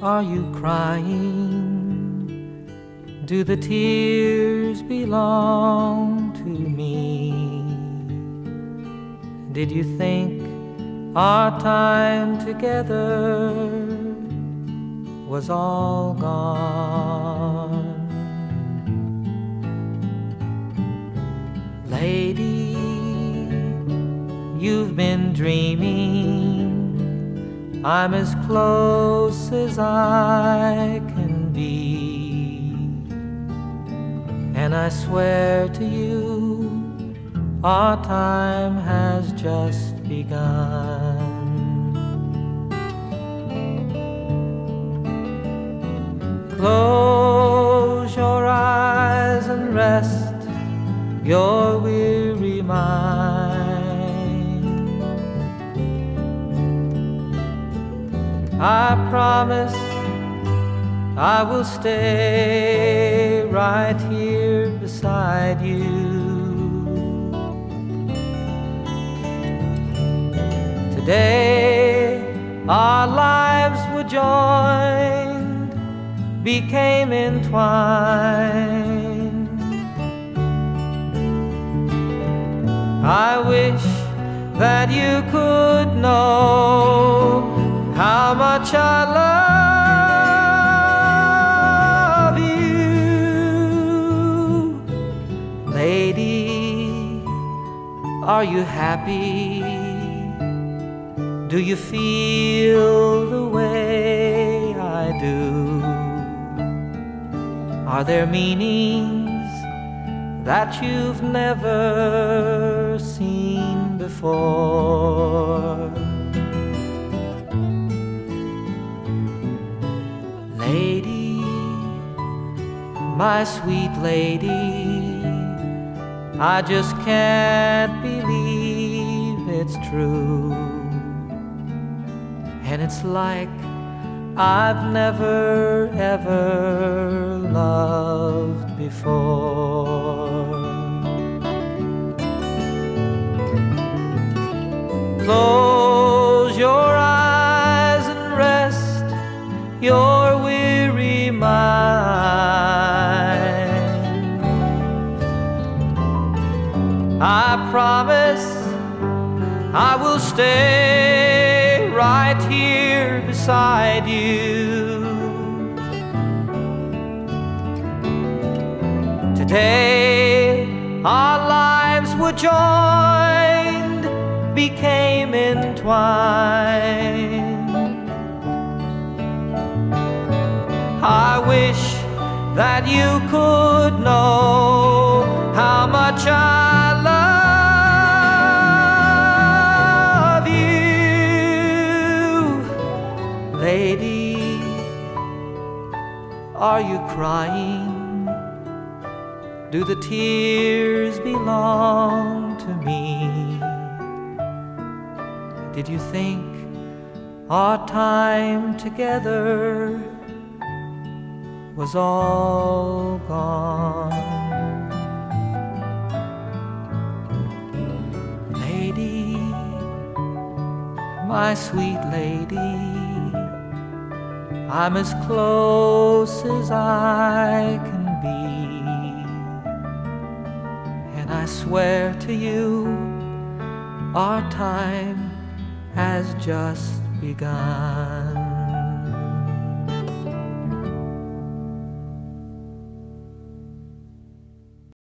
are you crying? Do the tears belong to me? Did you think our time together was all gone? Lady, you've been dreaming. I'm as close as I can be, and I swear to you, our time has just begun. Close your eyes and rest your weary mind. I promise I will stay right here beside you. Today our lives were joined, became entwined. I wish that you could know how much I love you. Lady, are you happy? Do you feel the way I do? Are there meanings that you've never seen before? Lady, my sweet lady, I just can't believe it's true. And it's like I've never ever loved before. Close your eyes and rest your weary mind. I promise I will stay right here beside you. Today our lives were joined, became entwined. I wish that you could know how much I love you. Lady, are you crying? Do the tears belong to me? Did you think our time together was all gone? Lady, my sweet lady, I'm as close as I can be, and I swear to you, our time has just begun.